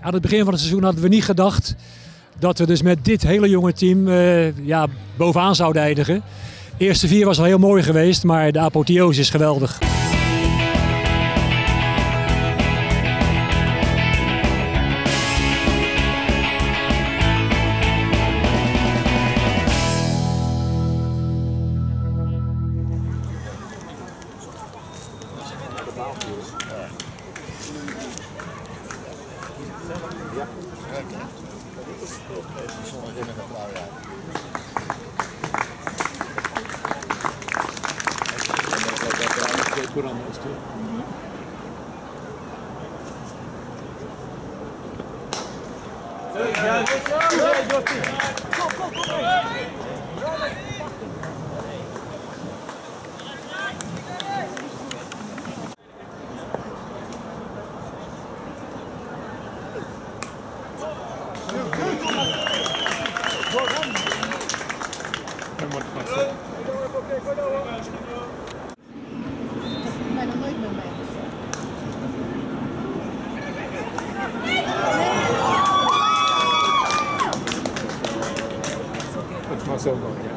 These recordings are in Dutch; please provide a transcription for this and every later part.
Aan het begin van het seizoen hadden we niet gedacht dat we dus met dit hele jonge team bovenaan zouden eindigen. De eerste 4 was al heel mooi geweest, maar de apotheose is geweldig. Zo mooi, ja.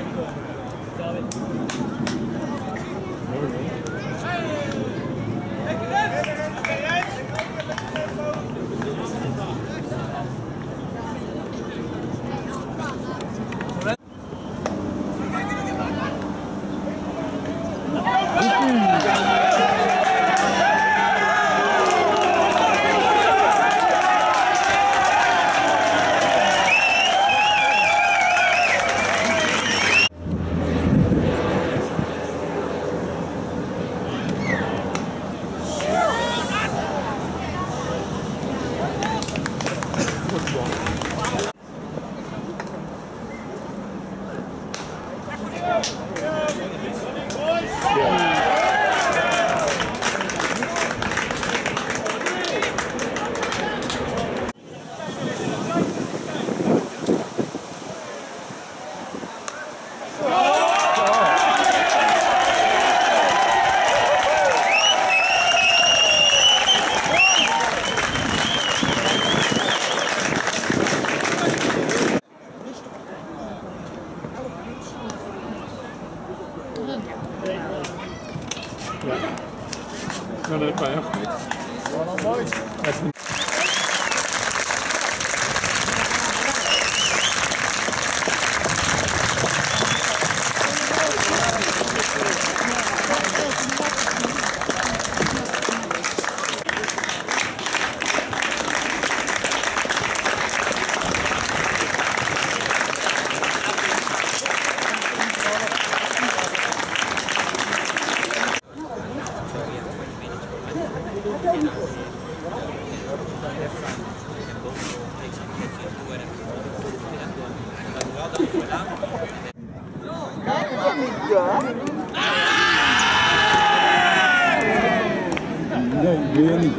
Ja, dat heb je echt mooi. Nee, weer niet.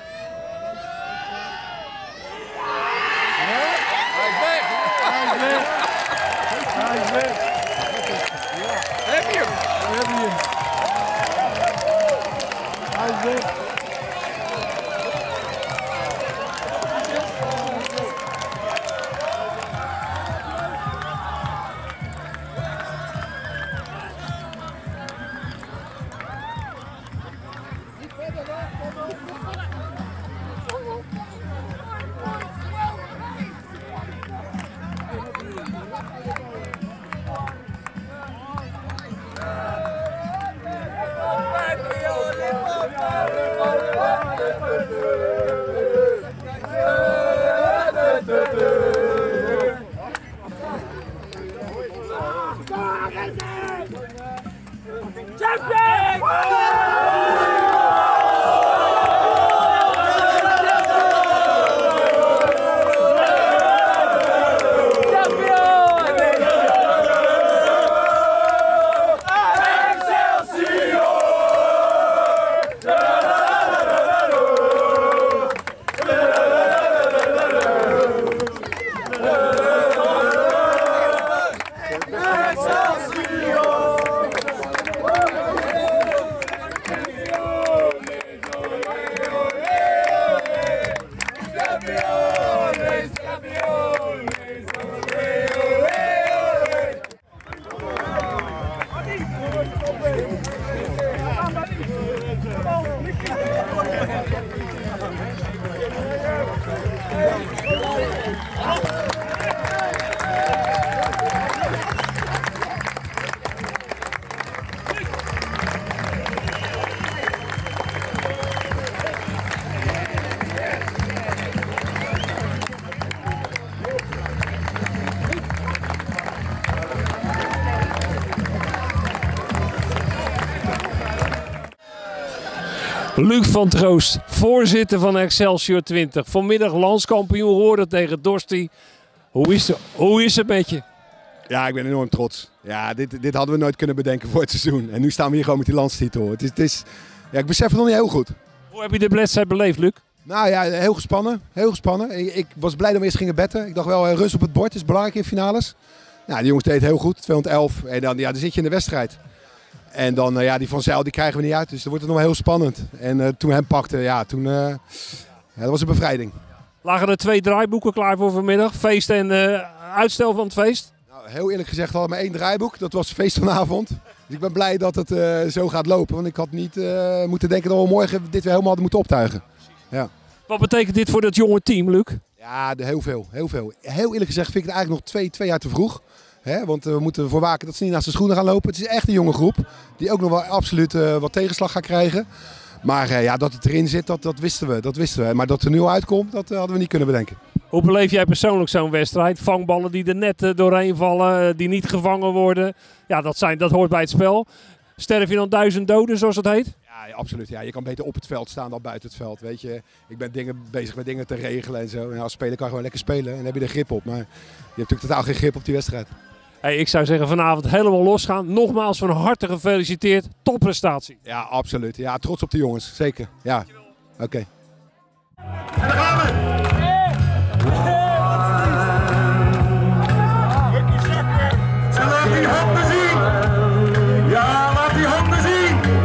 Hij is weg! Hij is weg! Hij is weg! Heb je hem? Heb je hem? Hij is weg. Luc van Troost, voorzitter van Excelsior 20. Vanmiddag landskampioen geworden tegen Dorsti. Hoe is het met je? Ja, ik ben enorm trots. Ja, dit hadden we nooit kunnen bedenken voor het seizoen. En nu staan we hier gewoon met die landstitel. Ja, ik besef het nog niet heel goed. Hoe heb je de wedstrijd beleefd, Luc? Nou ja, heel gespannen. Heel gespannen. Ik was blij dat we eerst gingen betten. Ik dacht wel, rust op het bord is belangrijk in finales. Ja, die jongens deden heel goed, 211. En dan zit je in de wedstrijd. En dan, die Van Zijl, die krijgen we niet uit. Dus dan wordt het nog wel heel spannend. En toen we hem pakten, dat was een bevrijding. Lagen er 2 draaiboeken klaar voor vanmiddag? Feest en uitstel van het feest? Nou, heel eerlijk gezegd hadden we maar 1 draaiboek. Dat was het feest vanavond. Dus ik ben blij dat het zo gaat lopen. Want ik had niet moeten denken dat we morgen dit weer helemaal hadden moeten optuigen. Ja. Wat betekent dit voor dat jonge team, Luc? Ja, heel veel. Heel eerlijk gezegd vind ik het eigenlijk nog 2 jaar te vroeg. Want we moeten ervoor waken dat ze niet naast de schoenen gaan lopen. Het is echt een jonge groep die ook nog wel absoluut wat tegenslag gaat krijgen. Maar dat het erin zit, dat wisten we. Maar dat het er nu al uitkomt, dat hadden we niet kunnen bedenken. Hoe beleef jij persoonlijk zo'n wedstrijd? Vangballen die er net doorheen vallen, die niet gevangen worden. Ja, dat hoort bij het spel. Sterf je dan 1000 doden, zoals het heet? Ja, absoluut. Ja, je kan beter op het veld staan dan buiten het veld. Weet je, ik ben bezig met dingen te regelen en zo. En als speler kan je gewoon lekker spelen en dan heb je er grip op. Maar je hebt natuurlijk totaal geen grip op die wedstrijd. Hey, ik zou zeggen vanavond helemaal losgaan. Nogmaals van harte gefeliciteerd. Topprestatie. Ja, absoluut. Ja, trots op de jongens. Zeker. Ja, oké. En daar gaan we! Laat die handen zien! Ja, laat die handen zien!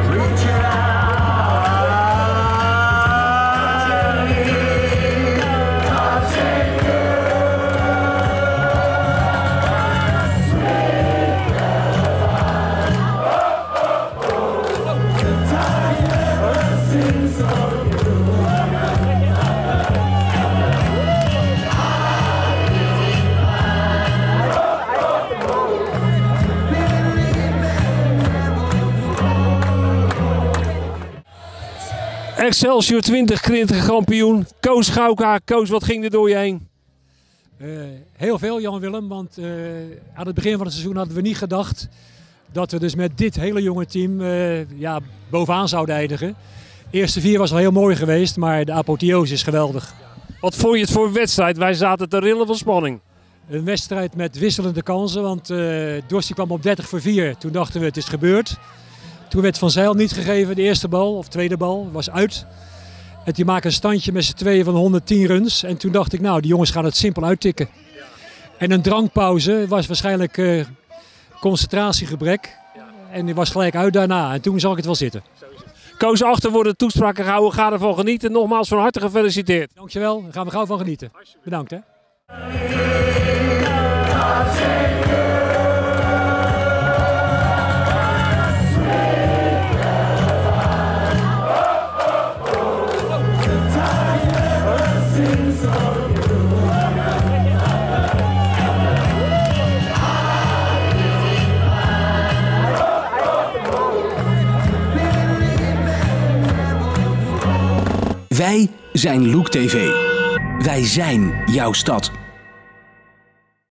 Excelsior 20 kampioen. Koos Gauka. Koos, wat ging er door je heen? Heel veel, Jan-Willem. Want aan het begin van het seizoen hadden we niet gedacht dat we dus met dit hele jonge team bovenaan zouden eindigen. De eerste 4 was al heel mooi geweest, maar de apotheose is geweldig. Wat vond je het voor een wedstrijd? Wij zaten te rillen van spanning. Een wedstrijd met wisselende kansen, want Dorsti kwam op 30-4. Toen dachten we het is gebeurd. Toen werd Van Zijl niet gegeven, de eerste bal of tweede bal, was uit. En die maken een standje met z'n tweeën van 110 runs. En toen dacht ik, nou, die jongens gaan het simpel uittikken. En een drankpauze was waarschijnlijk concentratiegebrek. En die was gelijk uit daarna. En toen zag ik het wel zitten. Koos, achter worden toespraken gehouden. Ga ervan genieten. Nogmaals van harte gefeliciteerd. Dankjewel, daar gaan we gauw van genieten. Bedankt hè. Wij zijn Loek TV. Wij zijn jouw stad.